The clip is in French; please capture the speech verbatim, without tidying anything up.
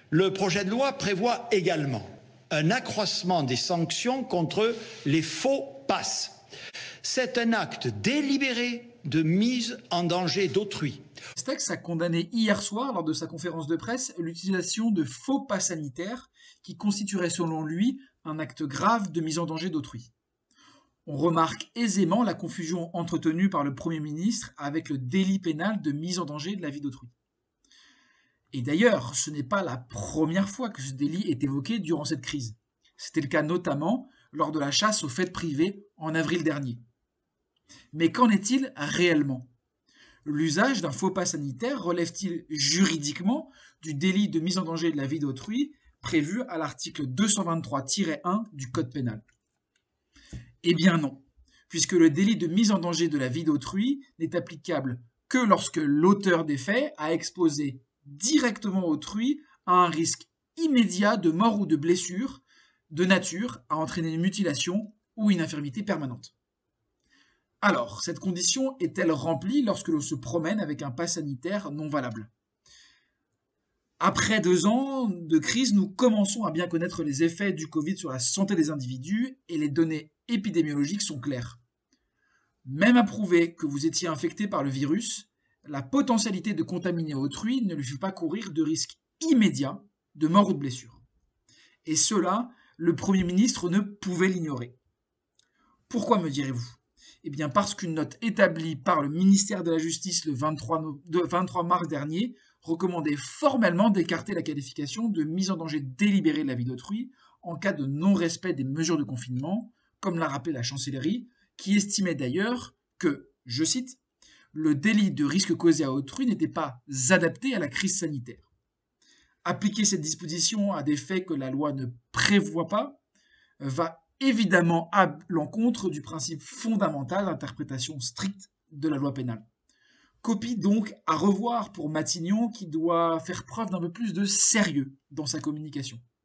Le projet de loi prévoit également un accroissement des sanctions contre les faux passes. C'est un acte délibéré de mise en danger d'autrui. Castex a condamné hier soir, lors de sa conférence de presse, l'utilisation de faux pas sanitaires qui constituerait selon lui un acte grave de mise en danger d'autrui. On remarque aisément la confusion entretenue par le Premier ministre avec le délit pénal de mise en danger de la vie d'autrui. Et d'ailleurs, ce n'est pas la première fois que ce délit est évoqué durant cette crise. C'était le cas notamment lors de la chasse aux fêtes privées en avril dernier. Mais qu'en est-il réellement ? L'usage d'un faux pas sanitaire relève-t-il juridiquement du délit de mise en danger de la vie d'autrui prévu à l'article deux cent vingt-trois tiret un du Code pénal ? Eh bien non, puisque le délit de mise en danger de la vie d'autrui n'est applicable que lorsque l'auteur des faits a exposé directement autrui à un risque immédiat de mort ou de blessure de nature à entraîner une mutilation ou une infirmité permanente. Alors, cette condition est-elle remplie lorsque l'on se promène avec un pass sanitaire non valable ? Après deux ans de crise, nous commençons à bien connaître les effets du Covid sur la santé des individus et les données épidémiologiques sont claires. Même à prouver que vous étiez infecté par le virus, la potentialité de contaminer autrui ne lui fit pas courir de risque immédiat de mort ou de blessure. Et cela, le Premier ministre ne pouvait l'ignorer. Pourquoi, me direz-vous ? Eh bien parce qu'une note établie par le ministère de la Justice le vingt-trois mars dernier recommandait formellement d'écarter la qualification de mise en danger délibérée de la vie d'autrui en cas de non-respect des mesures de confinement, comme l'a rappelé la chancellerie, qui estimait d'ailleurs que, je cite, le délit de risque causé à autrui n'était pas adapté à la crise sanitaire. Appliquer cette disposition à des faits que la loi ne prévoit pas va évidemment à l'encontre du principe fondamental d'interprétation stricte de la loi pénale. Copie donc à revoir pour Matignon qui doit faire preuve d'un peu plus de sérieux dans sa communication.